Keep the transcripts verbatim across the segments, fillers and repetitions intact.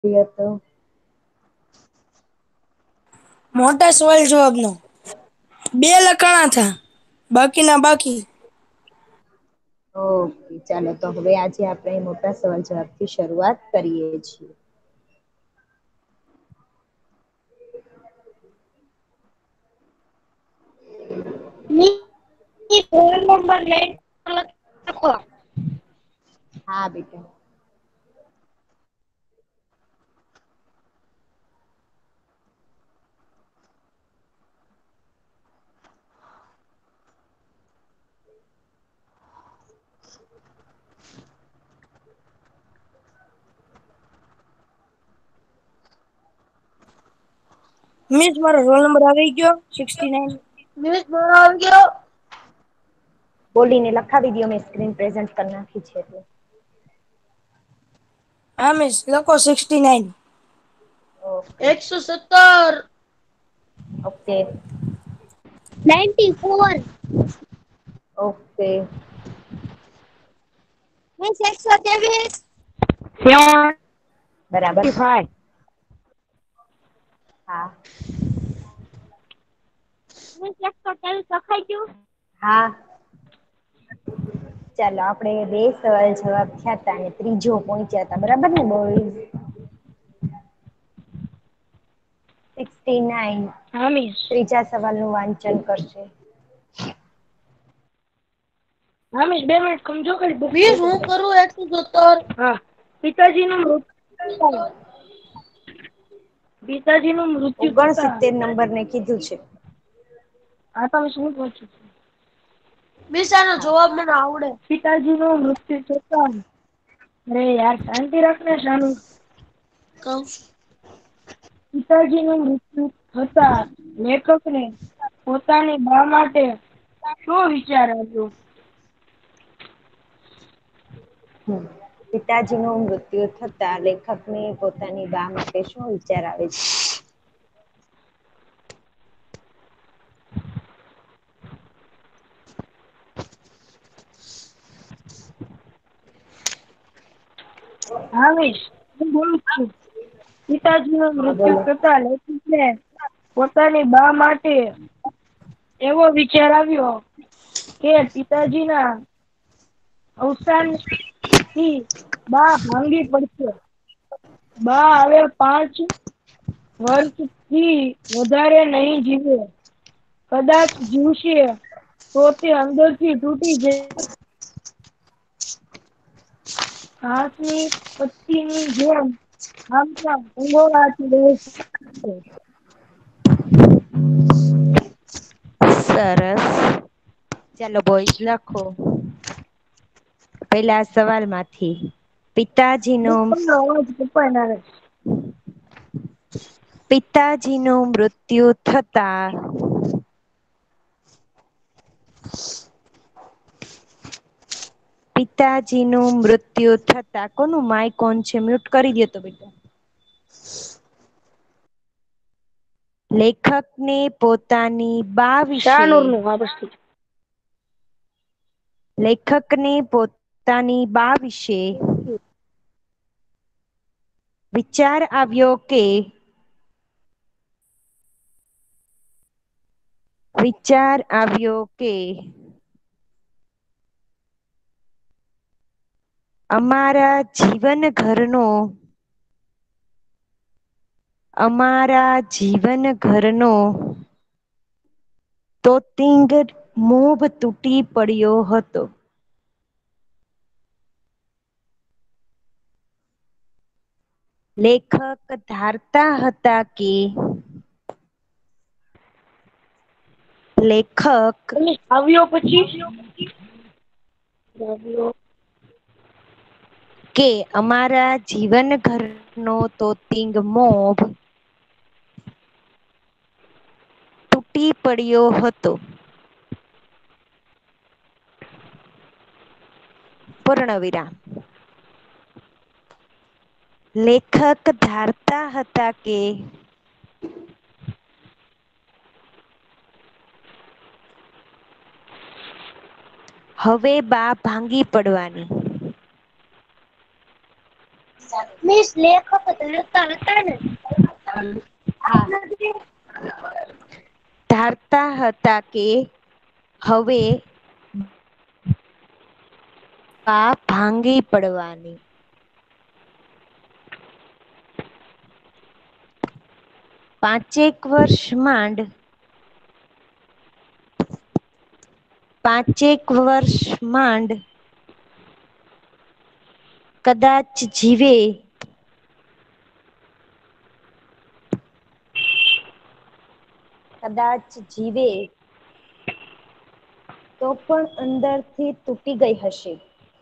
હતો. મોટા સવાલ જવાબનો બે લખાણા થા બાકીના બાકી. ઓકે ચાલો તો હવે આજે આપણે મોટા સવાલ જવાબથી શરૂઆત કરીએ છીએ. ફોન નંબર લઈ લખો. હા બેટા. મિસ મારો રોલ નંબર આવી ગયો સિક્સટી નાઈન. મિસ મારો આવી ગયો. બોલીને લખાવી દયો મેં સ્ક્રીન પ્રેઝન્ટ કરી નાખી છે એટલે. હા મિસ લખો સિક્સટી નાઈન. ઓકે એકસો સત્તર. Okay. Ninety four. Okay. Miss એકસો ત્રેવીસ. સેવન. બરાબર. ફાઈવ. હા. મિસ એકસો ત્રેવીસ લખાઈ ગયું. હા. ચાલો આપડે બે સવાલ જવાબ થયા તા અને ત્રીજો પહોંચ્યા તા બરાબર ને બોઈઝ. સિક્સટી નાઈન હા મિસ. ત્રીજા સવાલ નું વાંચન કરશે. હા મિસ બે મિનિટ સમજો ખાલી બુક મિસ હું કરું એકસો સત્તર. હા પિતાજીનું મૃત્યુ પિતાજીનું મૃત્યુ ઓગણ થતાં. સિત્તેર નંબર ને કીધું છે. હા તો મિસ હું પૂછું છું. મિસ આનો હા જવાબ મને આવડે. પિતાજીનું મૃત્યુ થતાં અરે યાર શાંતિ રાખને શાનું. કઉ છું. પિતાજીનું મૃત્યુ થતાં લેખકને પોતાની બા માટે શો વિચાર આવ્યો. હમ. પિતાજીનું મૃત્યુ થતાં લેખકને પોતાની બા માટે શું વિચાર આવે છે. હા મિસ હું બોલું છું. પિતાજીનું હા મૃત્યુ બોલો થતાં લેખકને પોતાની બા માટે એવો વિચાર આવ્યો કે પિતાજીના અવસાનથી બા ભાંગી પડશે. બા હવે પાંચ વર્ષથી વધારે નહીં જીવે. કદાચ જીવશે તો તે અંદરથી તૂટી જશે. ઘાસની પત્તીની જેમ આમ તેમ ફંગોળાતી રહેશે. સરસ. ચાલો બોઈસ લખો. પેલા સવાલમાંથી પિતાજીનો તમને અવાજ કપાય ના રે. પિતાજીનું મૃત્યુ થતાં પિતાજીનું મૃત્યુ થતાં કોનું માઈક ઓન છે મ્યુટ કરી દયો તો બેટા. લેખકને પોતાની બા વિશે શાહનુરનું હા બસ ઠીક. લેખકને પોતાની બા વિશે વિચાર આવ્યો કે વિચાર આવ્યો કે અમારા જીવન ઘરનો અમારા જીવન ઘરનો તોતિંગ મોભ તૂટી પડ્યો હતો. લેખક ધારતા હતા કે લેખક તમે આવ્યો પછી આવ્યો કે અમારા જીવન ઘરનો તોતિંગ મોભ તૂટી પડ્યો હતો. પૂર્ણવિરામ. લેખક ધારતા હતા કે હવે બા ભાંગી પડવાની મિસ લેખક ધરતા હતા ને હા, ધારતા હતા કે હવે બા ભાંગી પડવાની. પાંચેક વર્ષ માંડ પાંચેક વર્ષ માંડ કદાચ જીવે કદાચ જીવે તો પણ અંદરથી તૂટી ગઈ હશે.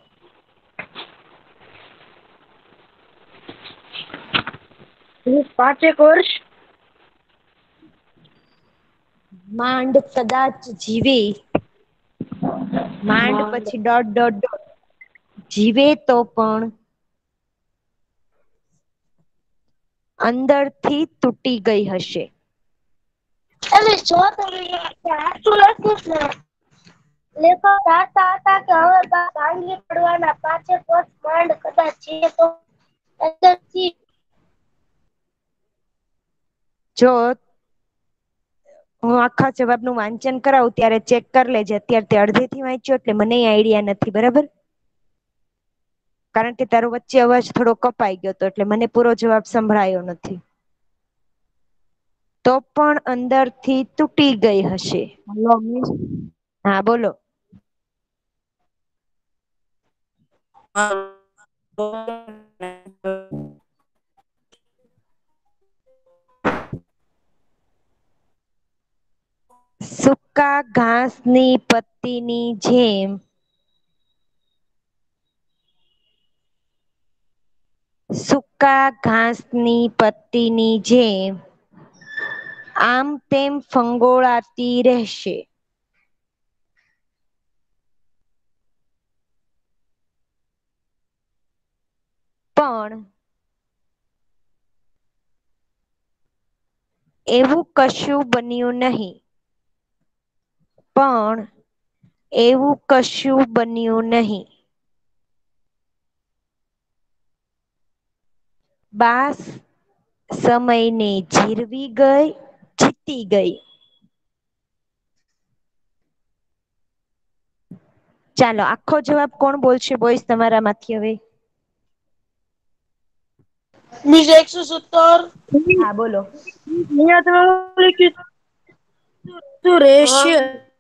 પાંચેક વર્ષ માંડ કદાચ જીવે માંડ પછી ડોટ ડોટ ડોટ જીવે તો પણ અંદરથી તૂટી ગઈ હશે. એટલે જો તમે સાચું લખ્યું છે. લેખક ધારતા હતા કે હવે બા ભાંગી પડવાના પાંચેક વર્ષ માંડ કદાચ જીવે તો અંદરથી જો હું આખા જવાબનું વાંચન કરાવું ત્યારે ચેક કરી લેજે. અત્યારે તે અડધેથી વાંચ્યો એટલે મને આઈડિયા નથી, બરાબર? કારણ કે તારો વચ્ચે અવાજ થોડો કપાઈ ગયો હતો એટલે મને પૂરો જવાબ સંભળાયો નથી. તો પણ અંદરથી તૂટી ગઈ હશે. Hello miss. હા બોલો. સૂકા ઘાસની પત્તીની જેમ સૂકા ઘાસની પત્તીની જેમ આમ તેમ ફંગોળાતી રહેશે. પણ એવું કશું બન્યું નહીં. પણ એવું કશું બન્યું નહીં. બા સમયને જીરવી ગઈ, જીતી ગઈ. ચાલો આખો જવાબ કોણ બોલશે બોયસ તમારા માંથી હવે? મિસ એકસો સત્તર. હા બોલો. તું રહેશે.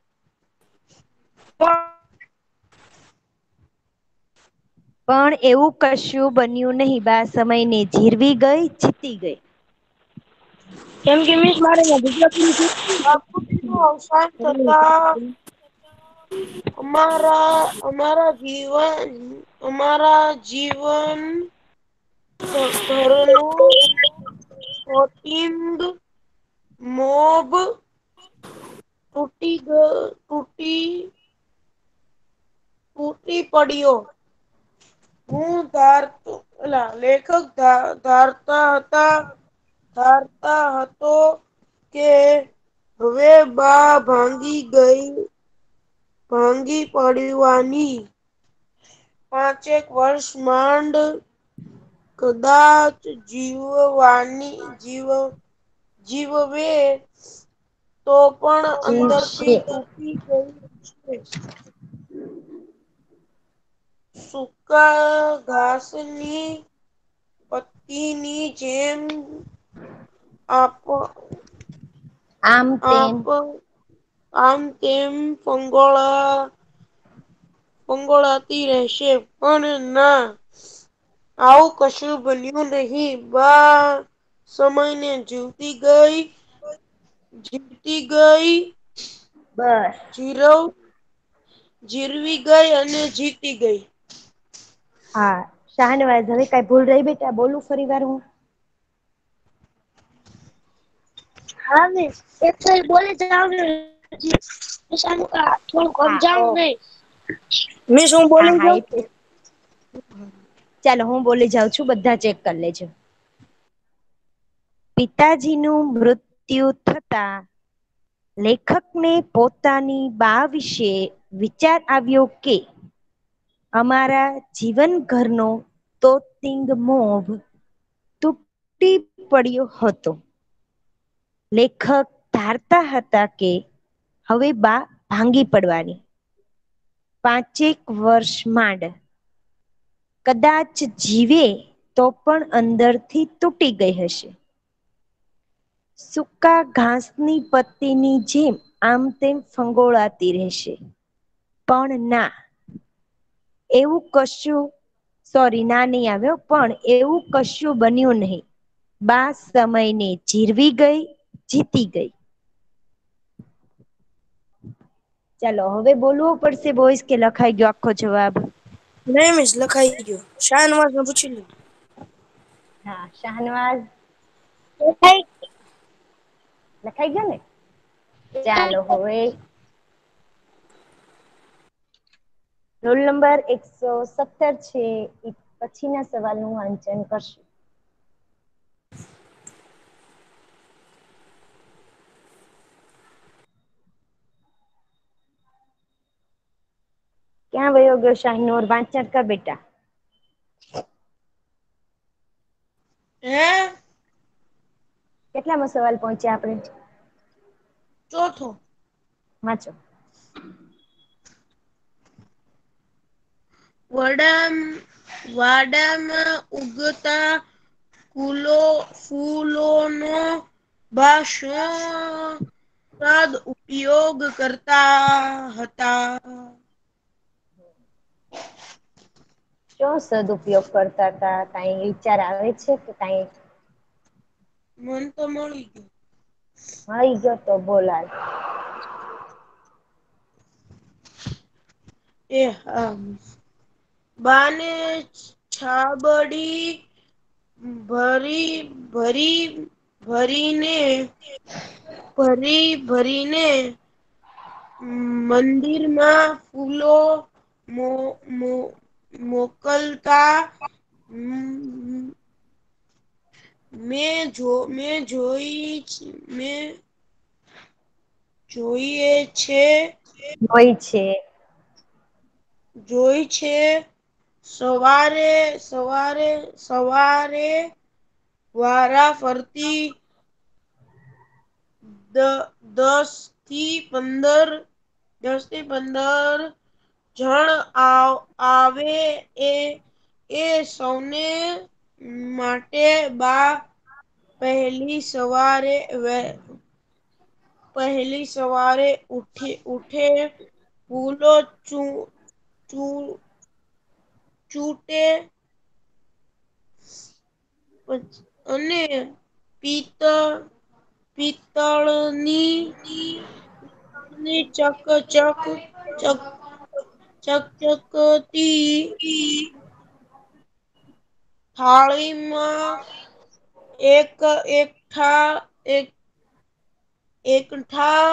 પણ એવું કશું બન્યું નહીં. બા સમયને જીરવી ગઈ, જીતી ગઈ. કેમ કે મિસ મારે ગુજરાતીનું અવસાન થતા અમારા અમારા જીવન અમારા જીવન ઘરનું કૌટુંબ મોબ તૂટી ગ તૂટી તૂટી પડ્યો. હું ધારતો એલા લેખક ધારતા હતા ધારતા હતો કે હવે બા ભાંગી ગઈ ભાંગી પડવાની પાંચેક વર્ષ માંડ કદાચ જીવવાની જીવ જીવવે તો પણ જીવશે. અંદરથી તૂટી ગઈ છે. સૂકા ઘાસની પત્તીની જેમ આપ આમ તેમ આપ આમ તેમ ફંગોળા ફંગોળાતી રહેશે. પણ ના આવું કશું બન્યું નહીં. બા સમયને જીવતી ગઈ જીવતી ગઈ બસ. જીરવ જીરવી ગઈ અને જીતી ગઈ. હા શાહનવાઝ. હવે કઈ ભૂલ રહી બેટા બોલું ફરી વાર હું? હા મિસ એક બોલી જાવ થોડુંક હા ઓ સમજાણું નઈ. મિસ હું હા બોલી હા જાઉં? એ તો ચાલો હું બોલી જાઉં છું બધા ચેક કરી લેજો. પિતાજીનું મૃત્યુ થતા લેખકને પોતાની બા વિશે વિચાર આવ્યો કે અમારા જીવન ઘરનો તોતિંગ મોભ તૂટી પડ્યો હતો. લેખક ધારતા હતા કે હવે બા ભાંગી પડવાની. પાંચેક વર્ષ માંડ કદાચ જીવે તો પણ અંદરથી તૂટી ગઈ હશે. સૂકા ઘાસની પત્તીની જેમ આમ તેમ ફંગોળાતી રહેશે. પણ ના એવું કશું સોરી ના નહીં આવ્યો પણ એવું કશું બન્યું નહીં. બા સમયને જીરવી ગઈ જીતી ગઈ. ચાલો હવે બોલવું પડશે બોઈસ કે લખાઈ ગયો આખો જવાબ. નહી મિસ લખાઈ ગયો શાનવાઝ ને પૂછી લો. હા શાહનવાઝ લખાઈ લખાઈ ગયો ને ચાલો હવે રોલ નંબર એકસો સત્તર છે એ પછીના સવાલનું વાંચન કરશું. ક્યાં વયો ગયો શાહિનૂર વાંચન કર બેટા. હે કેટલામાં સવાલ પહોંચ્યા આપણે. ચોથો વાંચો. વડામ વાડામાં ઉગતા ફૂલો ફૂલોનો બા શું સદ ઉપયોગ કરતા હતા. શું સદઉપયોગ કરતા હતા કઈ વિચાર આવે છે કે કઈ મન તો મળી ગયું. મળી ગયો તો બોલ હાલ. એ હા બાને છાબડી ભરી ભરી ભરીને ભરી ભરીને મંદિરમાં ફૂલો મો મો મોકલતા મેં જો મેં જોઈ મેં જોઈએ છે. હોય છે. જોઈ છે સવારે સવારે સવારે વારા ફરતી દ દસ થી પંદર દસ થી પંદર જણ આવ આવે એ એ સૌને માટે બા પહેલી સવારે વે પહેલી સવારે ઉઠી ઉઠે ફૂલો ચૂ ચૂ ચૂટે અને પિત્ત પિત્તળની ની ચક ચક ચક ચકચકતી થાળીમાં એક એકઠા એક એકઠા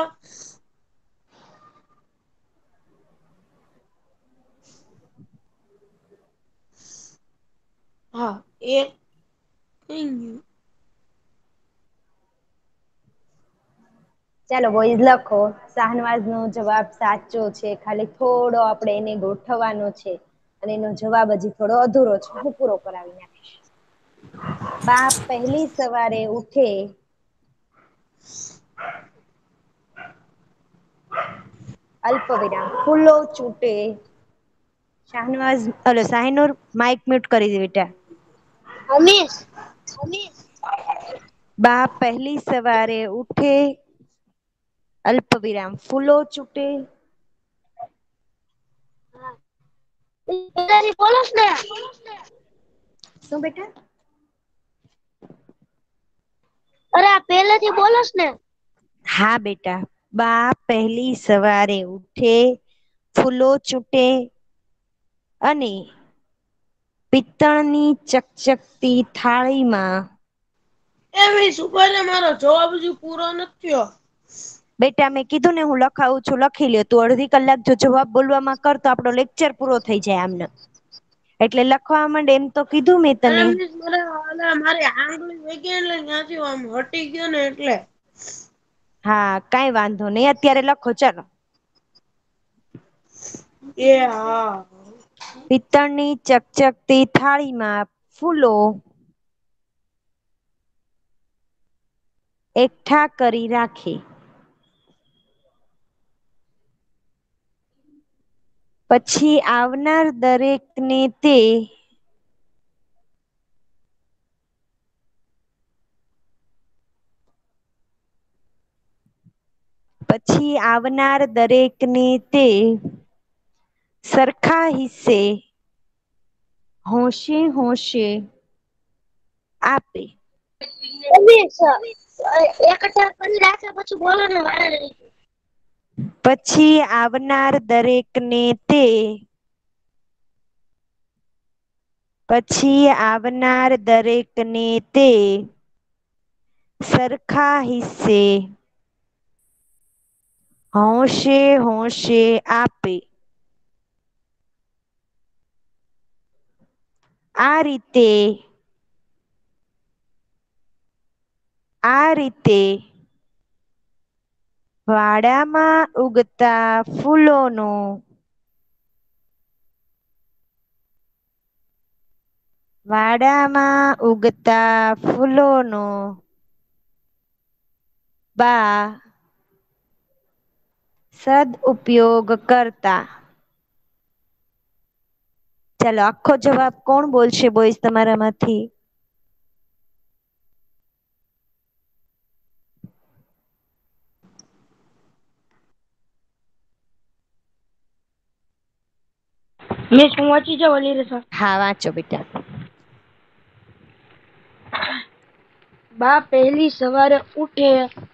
હા એક ચાલો બોઈઝ લખો શાહનવાઝ નો જવાબ સાચો છે ખાલી થોડો આપણે એને ગોઠવવાનો છે અને એનો જવાબ હજી થોડો અધૂરો છે હું પૂરો કરાવી નાખીશ. બા પહેલી સવારે ઉઠે અલ્પ વિરામ ફૂલો છૂટે Shahnawaz hello Shahinoor mike mute કરી દે બેટા. હમીસ બા પહેલી સવારે ઉઠે અલ્પ વિરામ ફૂલો ચૂટે બોલોસ ને શું બેટા અરે આ પેલેથી બોલોસ ને હા બેટા બા પહેલી સવારે ઉઠે ફૂલો ચૂટે અને પિત્તળની ચકચકતી થાળીમાં એ સુભાને મારો જવાબ હજુ પૂરો નથી થયો. બેટા મેં કીધું ને હું લખાવું છું લખી લે તું અડધી કલાક જો જવાબ બોલવામાં કર તો આપડો લેક્ચર પૂરો થઈ જાય આમને એટલે લખવા માંડે એમ તો કીધું મેં અરે તને મિસ મારી આંગળી વેગી એટલે ત્યાંથી આમ હટી ગયો ને એટલે હા કઈ વાંધો નહી અત્યારે લખો ચાલો. એ હા પિત્તળની ચકચકતી થાળીમાં ફૂલો એકઠા કરી રાખે. પછી આવનાર દરેકને તે પછી આવનાર દરેકને તે સરખા હિસ્સે હોશે હોશે આપે. એકઠા કરી રાખે પછી બોલવાનું વારે રઈ. પછી આવનાર દરેકને તે પછી આવનાર દરેકને તે સરખા હિસ્સે હોંશે હોંશે આપે. આ રીતે આ રીતે વાડામાં ઉગતા ફૂલોનો વાડામાં ઉગતા ફૂલોનો બા સદ ઉપયોગ કરતા. ચાલો આખો જવાબ કોણ બોલશે બોઈસ તમારામાંથી? મિસ હું વાંચી જાઉં ઓલી રસમ. હા વાંચો બેટા. બા પહેલી સવારે ઉઠે,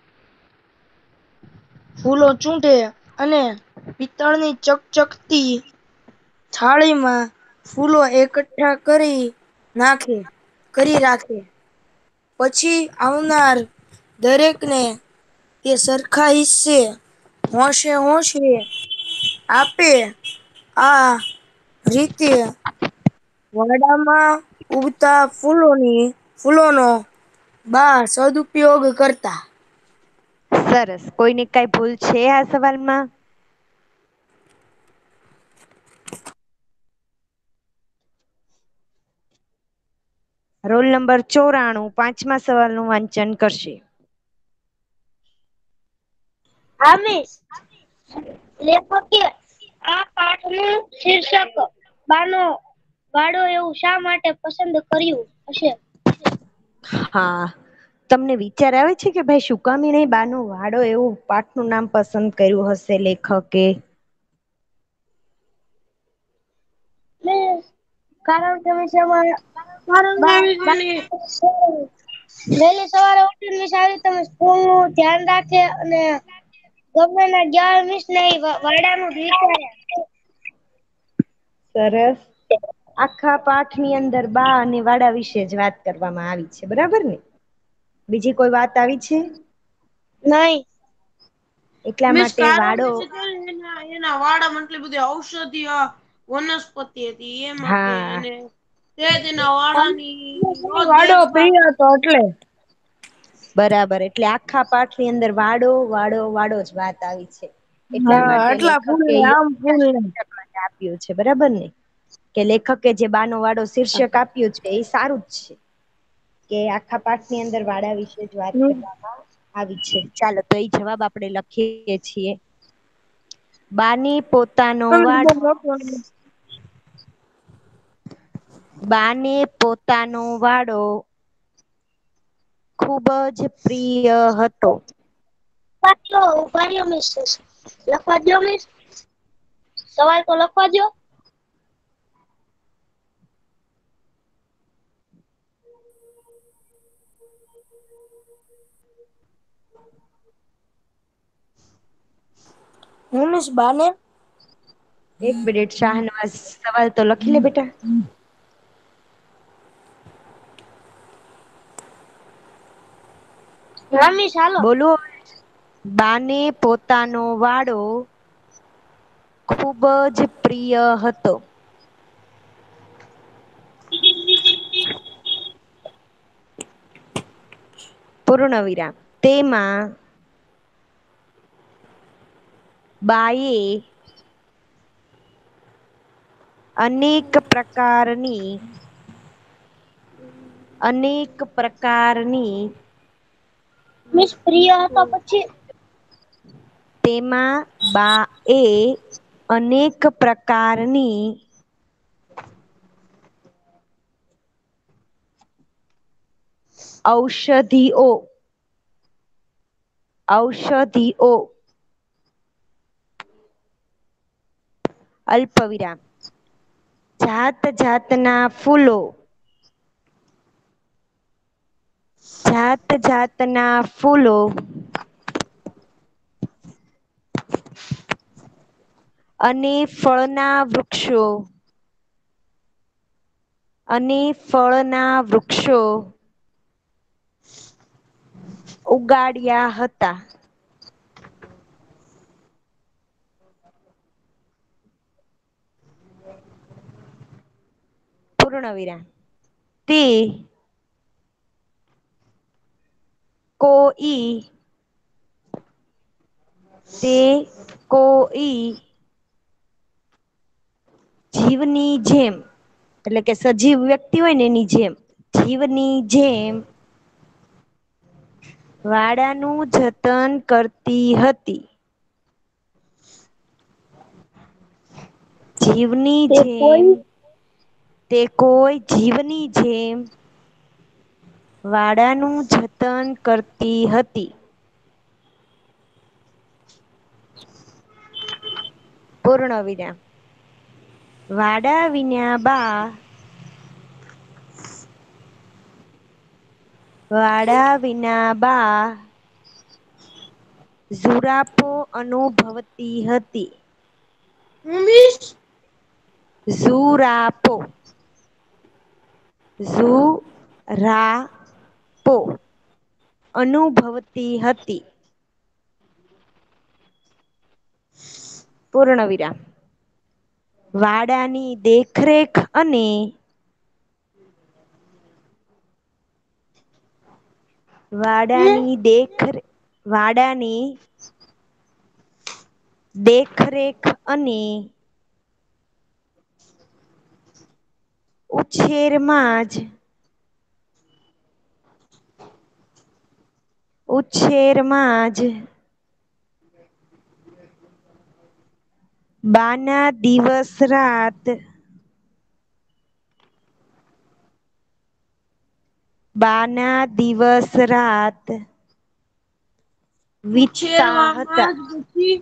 ફૂલો ચૂંટે અને પિત્તળની ચકચકતી થાળીમાં ફૂલો એકઠા કરી નાખે કરી રાખે. પછી આવનાર દરેકને તે સરખા હિસ્સે હોંશે હોંશે આપે. આ રીતે વાડામાં ઉગતા ફૂલોની ફૂલોનો બા સદઉપયોગ કરતા. સરસ. કોઈને કઈ ભૂલ છે આ સવાલમાં? રોલ નંબર ચોરાણું પાંચમા સવાલનું વાંચન કરશે. હા મિસ. લેખકે આ પાઠનું શીર્ષક બાનો વાડો એવું શા માટે પસંદ કર્યું હશે? હા તમને વિચાર આવે છે કે ભાઈ શું કામ એણે બાનો વાડો એવું પાઠનું નામ પસંદ કર્યું હશે લેખકે? મિસ કારણ કે મિસ એમાં કારણ બા કેવી બા મને વહેલી સવારે ઉઠીને મિસ આવી રીતે સ્કૂલનું ધ્યાન રાખે અને ગમે ના અગિયાર મિસ ને વાડાનું જ વિચારે. સરસ. આખા પાઠની અંદર બા અને વાડા વિશે જ વાત કરવામાં આવી છે. બરાબર ને? બીજી કોઈ વાત આવી છે? નહીં. એટલા મિસ માટે કારણ વાડો કે છે એના એના વાડામાં એટલી બધી ઔષધિય વનસ્પતિ હતી એ માટે હા અને તે તેના વાડાની વાડો દેખભાળ પ્રિય હતો એટલે. બરાબર. એટલે આખા પાઠની અંદર વાડો વાડો વાડો જ વાત આવી છે. એટલા હા માટે આટલા ફૂલ લેખકે ને આમ યોગ્ય ફૂલ ને શીર્ષક આપ્યું છે. બરાબર ને? કે લેખકે જે બાનો વાડો શીર્ષક આપ્યું છે એ સારું જ છે. કે આખા પાઠની અંદર વાડા વિશે જ વાત હમ કરવામાં આવી છે. ચાલો તો એ જવાબ આપણે લખીએ છીએ. બાની પોતાનો વાડો બાને પોતાનો વાડો ખૂબ જ પ્રિય હતો. ઉભા રહ્યો મિસ લખવા દો મિસ. સવાલ તો લખવા દો. હું મિસ બાને એક મિનિટ શાહનવાઝ સવાલ તો લખી લે બેટા. હા મિસ હાલો. બોલો. બાને પોતાનો વાડો ખૂબ જ પ્રિય હતો. પૂર્ણવિરામ. તેમાં બાઈએ અનેક પ્રકારની અનેક પ્રકારની મિસ પ્રિય તો પછી તેમાં બા એ અનેક પ્રકારની ઔષધિઓ ઔષધિઓ અલ્પવિરામ જાત જાતના ફૂલો જાત જાતના ફૂલો અને ફળના વૃક્ષો અને ફળના વૃક્ષો ઉગાડ્યા હતા. પૂર્ણવિરામ તે કોઈ તે કોઈ જીવની જેમ એટલે કે સજીવ વ્યક્તિ હોય ને એની જેમ જીવની જેમ વાડાનું જતન કરતી હતી. જીવની તે જેમ કોઈ તે કોઈ જીવની જેમ વાડાનું જતન કરતી હતી. પૂર્ણ વિરામ વાડા વિના બા વાડા વિના બા ઝુરાપો અનુભવતી હતી. ઉમીશ ઝુરાપો ઝુ રા પો અનુભવતી હતી. પૂર્ણ વિરામ વાડાની દેખરેખ અને હું વાડાની દેખ વાડાની દેખરેખ અને ઉછેરમાં જ ઉછેરમાં જ બાના દિવસ રાત બાના દિવસ રાત વીતતા હતા. ઉછેરવામાં જ પછી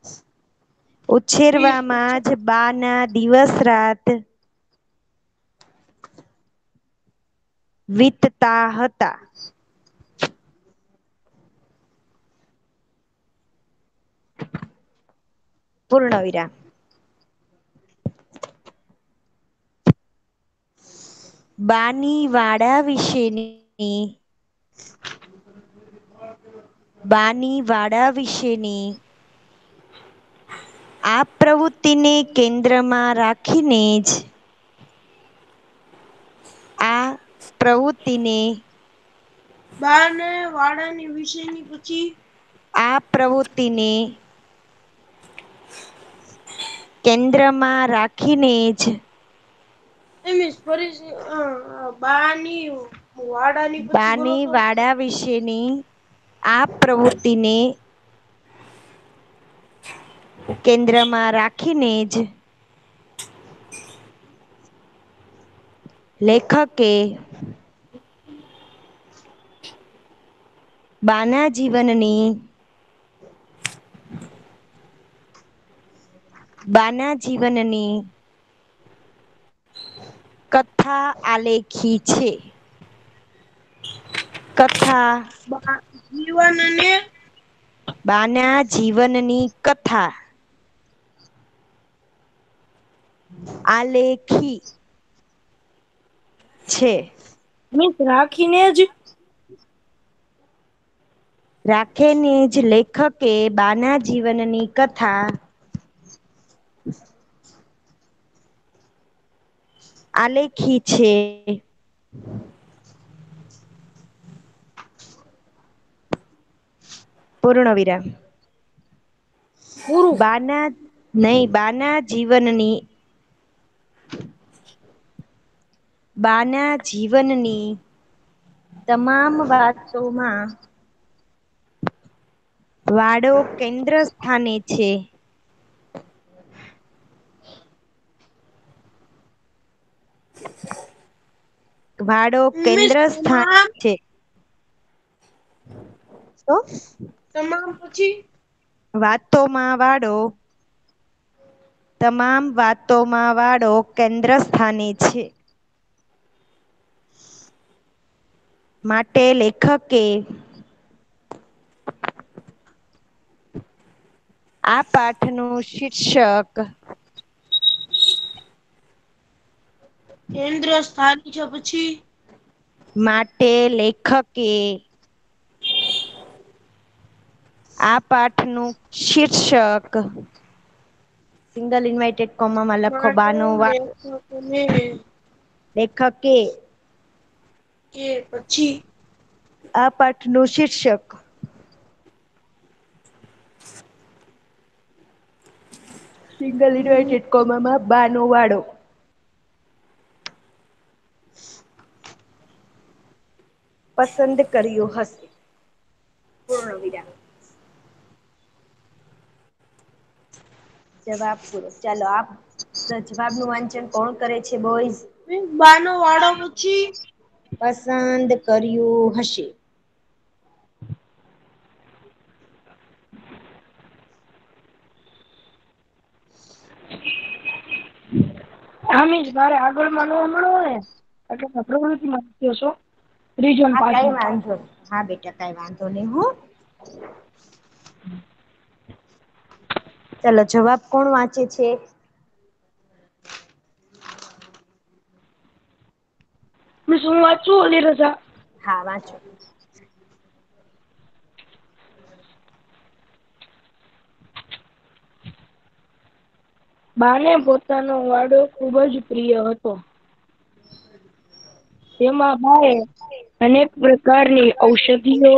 ઉછેરવામાં જ બા ના દિવસ રાત વીતતા હતા. પૂર્ણ વિરામ બાની વાડા વિશેની બાની વાડા વિશેની આ પ્રવૃત્તિને કેન્દ્રમાં રાખીને જ આ પ્રવૃત્તિને બારને વાડાની વિષયની પછી આ પ્રવૃત્તિને કેન્દ્રમાં રાખીને જ એમ ફરી બાની વાડાની પછી બોલો બાની તો વાડા વિશેની આ પ્રવૃત્તિને કેન્દ્રમાં રાખીને જ લેખકે બાના જીવનની બાના જીવનની કથા આલેખી છે. કથા જીવન અને બાના જીવનની કથા આલેખી છે. મિસ રાખીને જ રાખેને જ લેખકે બાના જીવનની કથા આલેખી છે. પૂર્ણ વિરામ પૂરું બાના નહી બાના જીવનની બાના જીવનની તમામ વાતોમાં વાડો કેન્દ્ર સ્થાને છે. વાડો મિસ કેન્દ્ર સ્થાન તમામ છે. શું? તમામ પછી વાતોમાં વાડો તમામ વાતોમાં વાળો કેન્દ્ર સ્થાને છે. માટે લેખકે આ પાઠનું શીર્ષક કેન્દ્ર સ્થાન છે પછી માટે લેખકે આ પાઠનું શીર્ષક સિંગલ ઇન્વાઇટેડ કોમામાં લખો માટે બાનો વાડો લેખકને લેખકે કે પછી આ પાઠનું શીર્ષક સિંગલ ઇન્વર્ટેડ કોમામાં બાનો વાડો પસંદ કર્યો હશે. પૂર્ણ વિરામ. જવાબ પૂરો ચાલો આપ જવાબનું વાંચન કોણ કરે છે બોઈઝ? બાનો વાડો પછી પસંદ કર્યું હશે. આમીશ મારે આગળમાં ન મળો ને એટલે પ્રવૃતિમાં છો. હા કઈ વાંધો હા બેટા કઈ વાંધો નહી હું. ચાલો જવાબ કોણ વાંચે છે? મિસ હું વાંચું ઓલી રજા હા વાંચો. બાને પોતાનો વાડો ખુબ જ પ્રિય હતો. તેમાં બાએ અનેક પ્રકારની ઔષધિઓ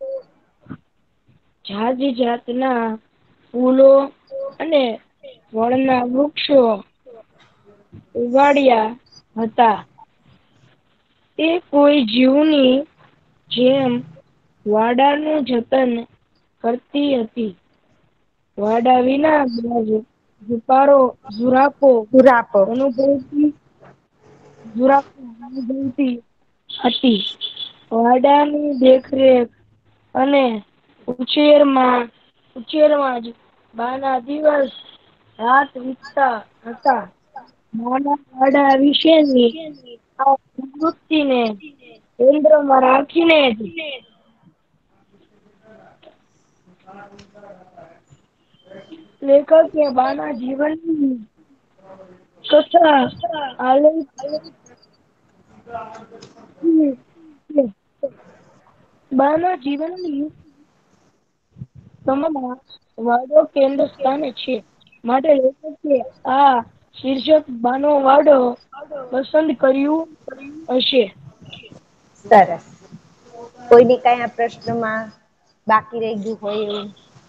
જાત જાતના ફૂલો અને વળના વૃક્ષો ઉગાડ્યા હતા. તે કોઈ જીવની જેમ વાડાનું જતન કરતી હતી. વાડા વિના ઝુકારો ઝુરાપો પૂરાપો અનુભવતી અનુભવતી હતી. વાડાની દેખરેખ અને ઉછેરમાં ઉછેરમાં જ બાના દિવસ રાત વીતતા હતા. નાના વાડા વિશેની આ પ્રવૃતિને કેન્દ્રમાં રાખીને જ લેખકે બાના જીવનની કથા આલેખ બાના જીવનની તમારા વાડો કેન્દ્ર સ્થાને છે. માટે લેખકે આ શીર્ષક બાનો વાડો પસંદ કર્યું હશે. સરસ. કોઈને કઈ આ પ્રશ્નમાં બાકી રહી ગયું હોય એવું?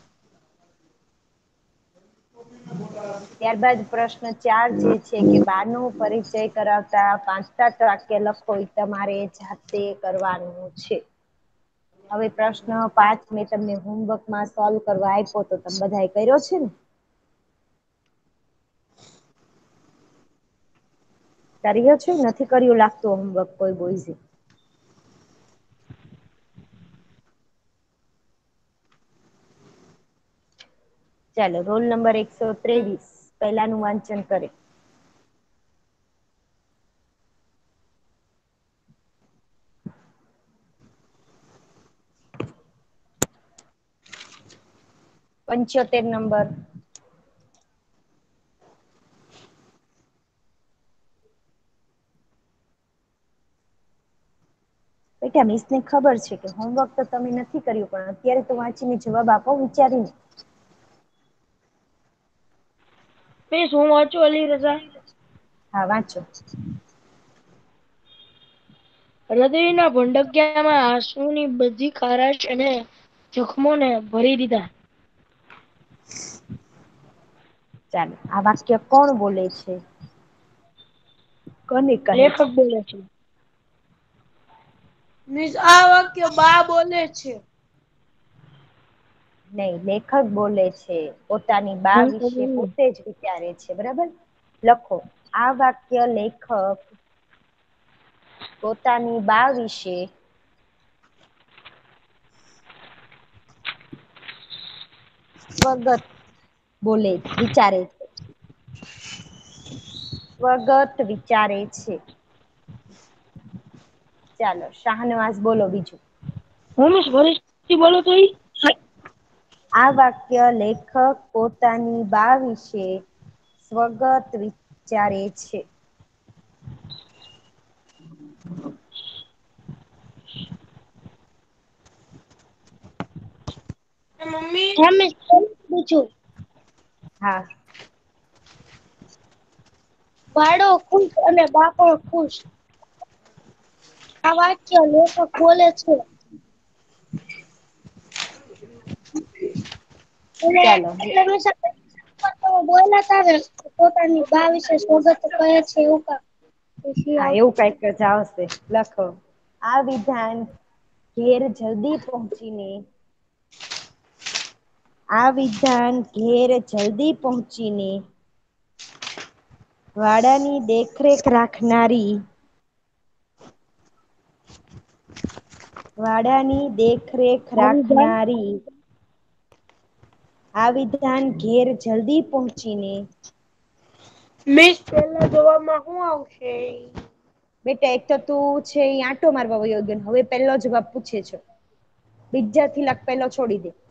ત્યારબાદ પ્રશ્ન ચાર જે છે કે બાનો પરિચય કરાવતા પાંચ સાત વાક્ય લખો ઈ તમારે જાતે કરવાનું છે. હવે પ્રશ્ન પાંચ મેં તમને હોમવર્કમાં સોલ્વ કરવા આપ્યો તો તમે બધાએ કર્યો છે ને? કર્યો છે નથી કર્યું લાગતું હોમવર્ક કોઈ બોયઝે? ચાલો રોલ નંબર એકસો ત્રેવીસ પહેલાનું વાંચન કરે. પંચોતેર નંબર. બેટા મિસ ને ખબર છે કે હોમવર્ક તો તમે નથી કર્યું પણ અત્યારે તો વાંચીને જવાબ આપો વિચારીને. મિસ હું વાંચું અલી રઝા? હા વાંચો. હૃદયના ભંડકિયામાં આંસુની બધી ખારાશ અને જખ્મોને ભરી દીધા. ચાલો આ વાક્ય કોણ બોલે છે? કોને કહે લેખક છે? બોલે છે. મીન્સ આ વાક્ય બા બોલે છે. નહી, લેખક બોલે છે. પોતાની બા વિશે હમ પોતે જ વિચારે છે. બરાબર, લખો આ વાક્ય લેખક પોતાની બા વિશે સ્વગત બોલે વિચારે છે. સ્વગત વિચારે છે. ચાલો શાહનવાઝ બોલો બીજું. ઉમેશ ફરીથી બોલો તો ઈ. આ વાક્ય લેખક પોતાની બા વિશે સ્વગત વિચારે છે. મમ્મી બીજું હા. ભાડો ખુશ અને બાપો ખુશ. આ વાક્ય લેખક બોલે છે. ચાલો બોયલા તા ને પોતાની બા વિશે સ્વગત કહે છે એવું કા હા એવું કઈક જ આવશે. લખો આ વિધાન ઘેર જલ્દી પહોંચીને આ વિધાન ઘેર જલ્દી પહોંચીને વાડાની દેખરેખ રાખનારી વાડાની દેખરેખ આ વિધાન રાખનારી આ વિધાન ઘેર જલ્દી પહોંચીને મિસ પેલા જવાબમાં શું આવશે? બેટા એક તો તું છે એ આંટો મારવા વયો ગયો હવે પેલો જવાબ પૂછે છે. બીજાથી લખ પેલો છોડી દે.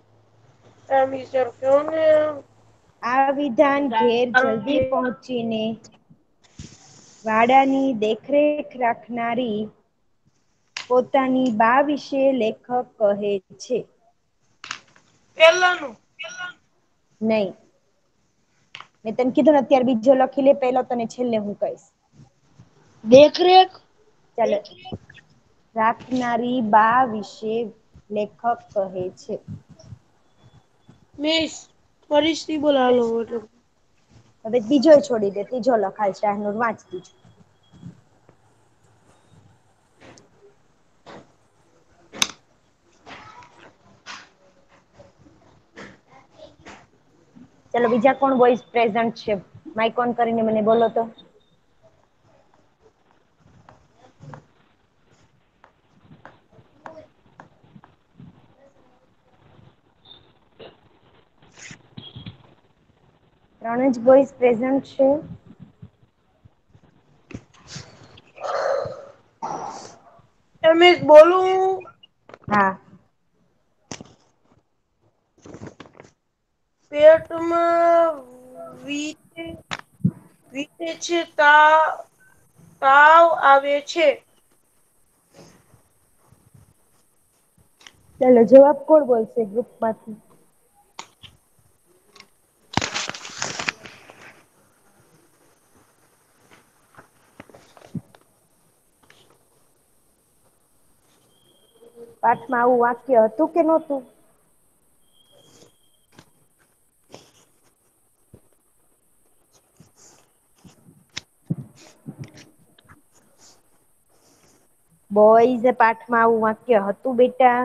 આ વિધાન ઘેર જલ્દી પહોંચીને વાડાની દેખરેખ રાખનારી પોતાની બા વિશે લેખક કહે છે. પેલાનું નહી. મેં તને કીધું ને અત્યારે બીજો લખી લે પેલો તને છેલ્લે હું કહીશ. દેખરેખ ચાલો રાખનારી બા વિશે લેખક કહે છે. મિસ ફરીથી બોલો હાલો એટલે હવે બીજો છોડી દે ત્રીજો લખાય શાહનુર વાંચ બીજું. ચાલો બીજા કોણ બોયઝ પ્રેઝન્ટ છે માઈક ઓન કરીને મને બોલો તો. ત્રણ જ બોયઝ પ્રેઝન્ટ છે. મિસ બોલું. હા. પેટમાં વીતે છે તા તાવ આવે છે. ચાલો જવાબ કોણ બોલશે ગ્રુપ માંથી? પાઠમાં આવું વાક્ય હતું કે નહોતું? બોયઝ પાઠમાં આવું વાક્ય હતું બેટા?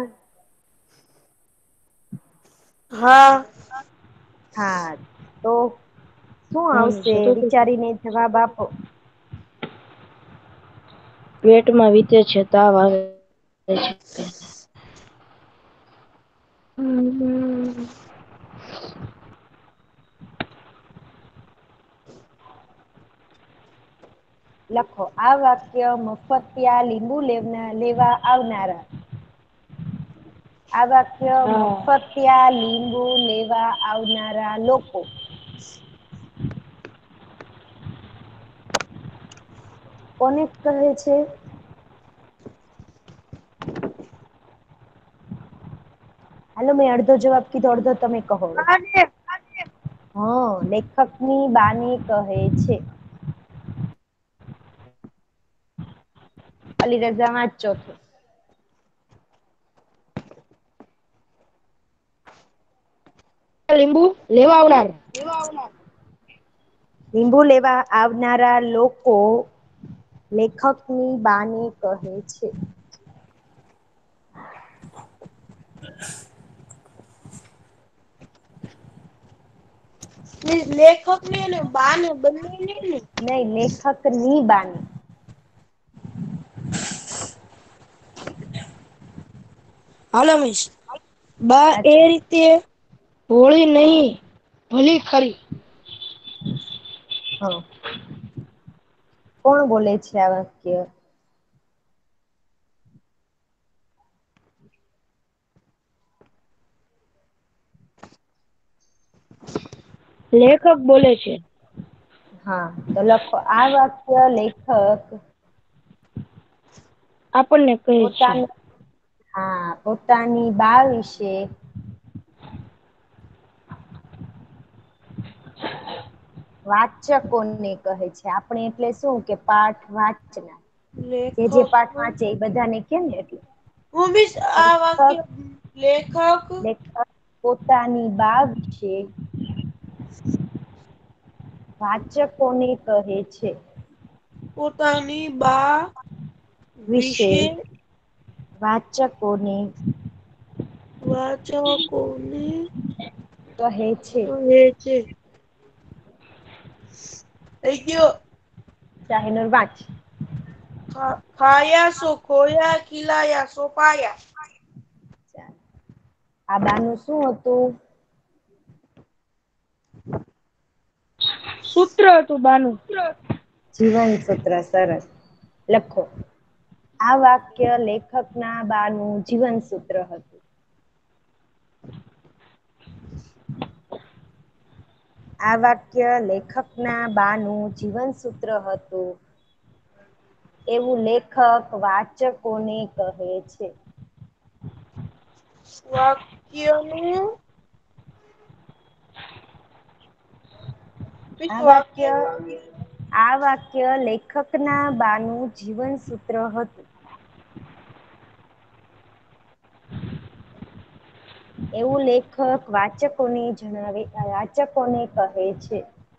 હા. હા તો શું હા મિસ આવશે હતું તો વિચારીને જવાબ આપો. પેટમાં વીતે છે તાવ આવે છે. લખો આ વાક્ય મફતિયા લીંબુ લેવા આવનારા આ વાક્ય હા મફતિયા લીંબુ લેવા આવનારા લોકો કોને કહે છે? હાલો મેં અડધો જવાબ કીધો અડધો તમે કહો હવે. હા લેખકની બાને કહે છે. અલી રજા વાંચ ચોથું. લીંબુ લેવા આવનાર. લીંબુ લેવા આવનારા લોકો લેખકની બાને કહે છે. લેખક ને ને બાને બંને ને નહી લેખક ની બાની. હાલો મિસ બા એ અચ્છા રીતે હોળી નહી ભલી ખરી. હા કોણ બોલે છે આ વાક્ય? લેખક બોલે છે. હા તો લખો આ વાક્ય લેખક આપણને કહે છે. પોતાની હા પોતાની બા વિશે વાચકોને કહે છે આપણે એટલે શું કે પાઠ વાંચનાર. જે લેખક જે પાઠ વાંચે એ બધાને કે ને એટલે. હું બી આ વાક્ય લેખક લેખક પોતાની બા વિશે વાચકોને કહે છે. પોતાની બા વિશે વાચકોને વાચકોને કહે છે. કહે છે. થઈ ગયો. શાહીનુર વાંચ. ખાયા સો ખોયા ખીલાયા સો પાયા. આ બા નું શું હતું? સૂત્ર હતું બાનું. જીવન સૂત્ર સરસ લખો. આ વાક્ય લેખક ના બાનું જીવન સૂત્ર હતું. આ વાક્ય લેખક ના બાનું જીવન સૂત્ર હતું. એવું લેખક વાચકોને કહે છે. વાક્યનું આ વાક્ય આ વાક્ય લેખક ના બાનું જીવન સૂત્ર હતું. એવું લેખક વાચકોને જણાવે વાચકોને કહે છે.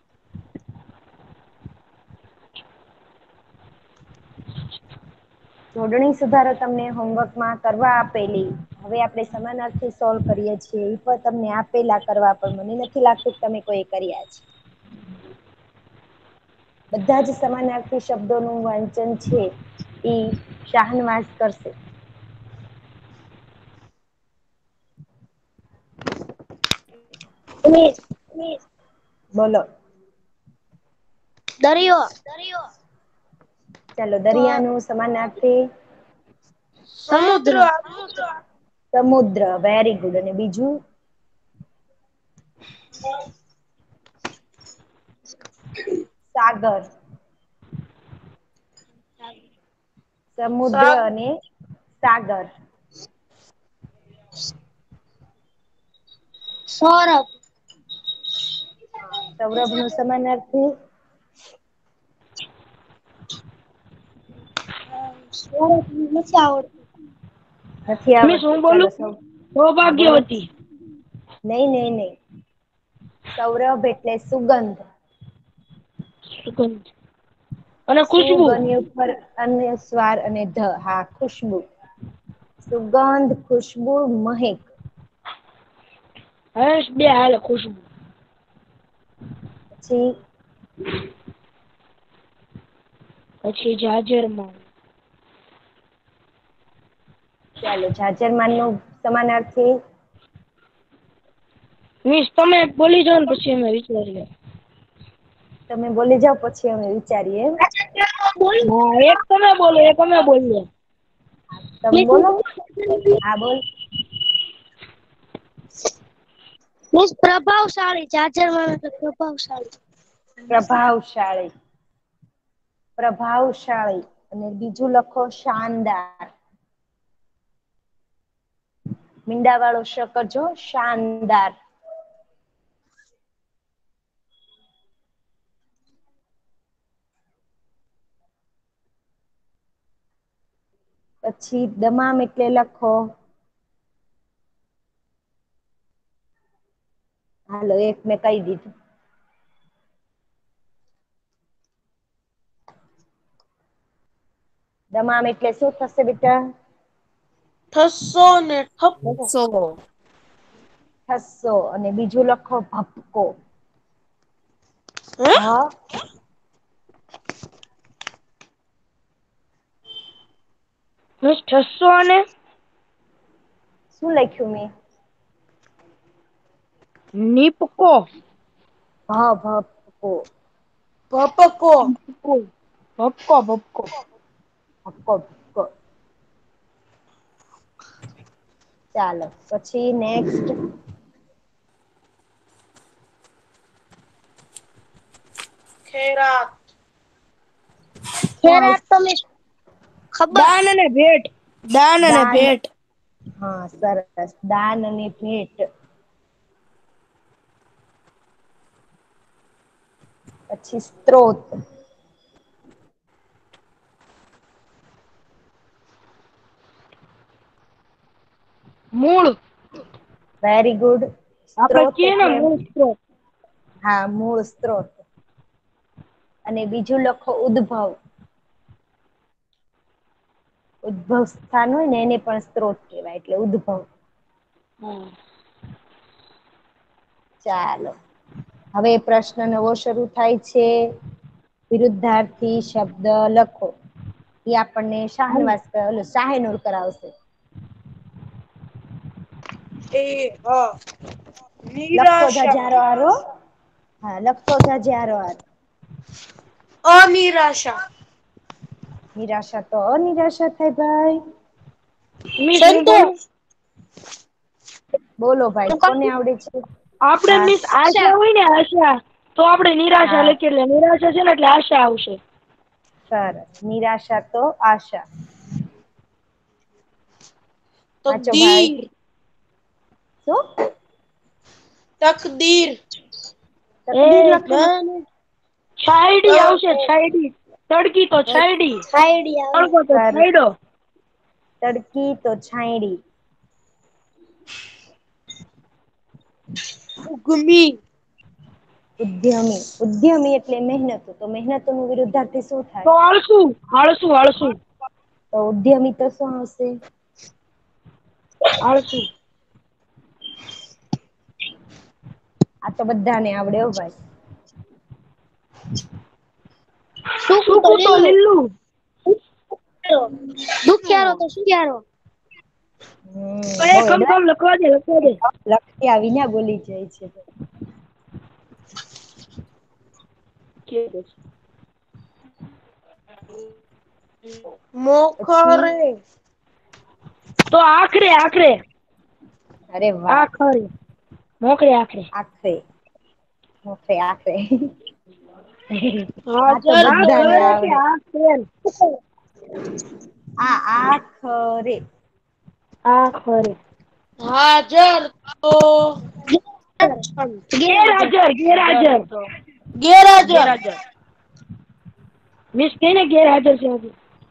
જોડણી સુધારો તમને હોમવર્કમાં કરવા આપેલી. હવે આપણે સમાનાર્થી સોલ્વ કરીએ છીએ એ પણ તમને આપેલા કરવા પણ મને નથી લાગતું તમે કોઈ કર્યા છે. બધા જ સમાનાર્થી શબ્દોનું વાંચન છે એ શાહનવાઝ કરશે. મિસ બોલો. દરિયો. ચાલો દરિયા નું સમાનાર્થી સમુદ્ર સમુદ્ર વેરી ગુડ અને બીજું? સાગર. સમુદ્ર સાગ અને સાગર. સૌરભ. હા સૌરભ નું સમાનાર્થી? નથી આવડતું. નથી મિસ હું આવડતું ચાલો બોલું સૌ હા બોલો. સૌભાગ્યવતી. નહી નહી નહી સૌરભ એટલે સુગંધ. સુગંધ. અને ખુશ્બુ સુગની ઉપર અન્ય સ્વાર અને ધ હા ખુશબુ. સુગંધ ખુશબુ મહેક. હસ બે હાલે ખુશબુ. પછી પછી જાજરમાન. ચાલો જાજરમાન નું સમાનાર્થી? મિસ તમે બોલી જાવ ને પછી અમે વિચારીએ. તમે બોલી જાવ પછી અમે વિચારીએ એમ? હા એક તમે બોલો એક અમે બોલીએ. તમે બોલો હા બોલ. મિસ પ્રભાવશાળી જાજરમાન એટલે પ્રભાવશાળી. પ્રભાવશાળી. પ્રભાવશાળી અને બીજું લખો શાનદાર. મીંડા વાળો શ કરજો શાનદાર. પછી દમામ એટલે લખો હાલો એક મેં કહી દીધું. દમામ એટલે શું થશે બેટા? ઠસો ને ઠપકો. ઠસો. ઠસો અને બીજું લખો ભપકો. હે હા. મિસ ઠસો અને શું લખ્યું મેં? નીપકો. હા ભપકો. ભપકો. ભપકો ભપકો. ભપકો ભપકો. ચાલો પછી નેક્સ્ટ. ખેરાત. શું ખેરાત તો મિસ ખબર દાન અને ભેટ. દાન અને ભેટ. હા સરસ દાન અને ભેટ. પછી સ્ત્રોત. મૂળ. Very good. આપડે સ્ત્રોત કીએ ને એટલે મૂળ સ્ત્રોત. હા મૂળ સ્ત્રોત. અને બીજું લખો ઉદ્ભવ. ઉદ્ભવ સ્થાન હોય ને એને પણ સ્ત્રોત કહેવાય એટલે ઉદ્ભવ. હમ. ચાલો હવે પ્રશ્ન નવો શરૂ થાય છે. વિરુદ્ધાર્થી શબ્દ લખો. એ આપણને શાહનવાસ શાહે નૂર કરાવશે. એ હા. લખતો નિરાશા. જાજો હારો હા લખતો જાજે હારો હાર. અનિરાશા. નિરાશા તો અનિરાશા થાય ભાઈ. મિસ હું બોલું. સંતોષ. બોલો ભાઈ કોને આવડે છે? આપડે હા મિસ આશા હોય ને આશા તો આપડે નિરાશા હા લખીએ એટલે નિરાશા છે ને એટલે આશા આવશે. સરસ નિરાશા તો આશા. વાંચો ભાઈ. તકદીર. શું? તકદીર. એ તકદીર લખેલું ના ના છાયડી આવશે છાયડી. તડકી તો છાયડી તડકો તો સરસ છાયડો. તડકી તો છાયડી. ઉગમી. ઉદ્યમી ઉદ્યમી એટલે મહેનત તો મહેનત નું વિરુદ્ધાર્થી શું થાય? તો આળસુ આળસુ આળસુ. તો ઉદ્યમી તો શું આવશે? આળસુ. આ તો બધાને આવડે હો ભાઈ. સુકું તો લીલું. દુખિયારો તો સુખિયારો. હમ કઈ કમ કમ લખવા દે લખવા દે. લખતી આવી ને બોલી જાય છે. પછી મોખરે. તો આખરે આખરે. અરે વાહ આખરે મોખરે આખરે. આખરે મોખરે આખરે. આ તો હાજર તો બધાને આખરે કે આવડે. આખરે આ આખરે. આખરે. હાજર તો ગેરહાજર ગેરહાજર. ગેરહાજર. મિસ કેને ગેરહાજર છે આજે.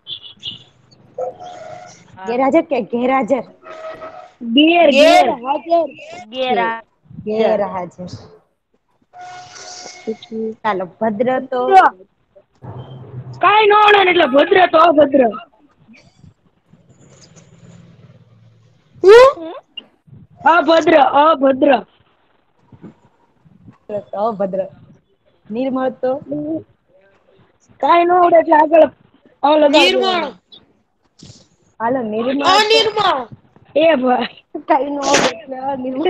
ગેરહાજર કે ઘેરહાજર. ગેર ગેર ગેર હાજર. ગેરહાજર. પછી ચાલો ભદ્ર તો કઈ ન આવડે ને એટલે ભદ્ર તો અભદ્ર. હું અભદ્ર અભદ્ર. અભદ્ર નિર્મળ તો કઈ ન આવડે એટલે આગળ અ લગાડી નિર્મળ. દેવાનું. હાલો નિર્મળ તો અનિર્મળ. એ ભાઈ કઈ નો આવડે એટલે અનિર્મળ.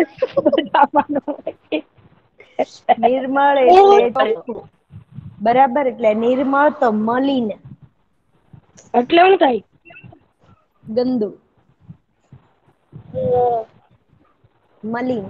બધા નિર્મળ એટલે ચોખ્ખું બરાબર એટલે નિર્મળ તો મલિન. એટલે હું થાય? ગંદુ. મલિન.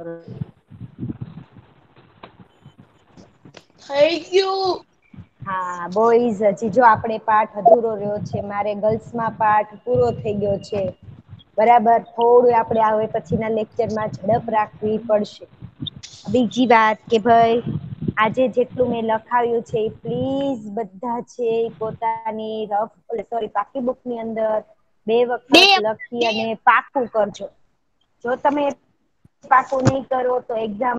થઈ ગયું. હા બોઈઝ હજી જો આપણે પાઠ અધૂરો રહ્યો છે મારે ગર્લ્સમાં પાઠ પૂરો થઈ ગયો છે. બરાબર થોડું આપડે આવે પછી ના લેક્ચરમાં ઝડપ રાખવી પડશે. બીજી વાત કે ભાઈ આજે જેટલું મેં લખાવ્યું છે પ્લીઝ બધા છે પોતાની રફ સોરી પાકી બુક ની અંદર બે વખત લખી અને પાકું કરજો જો તમે પાકું નહી કરો તો એક્ઝામ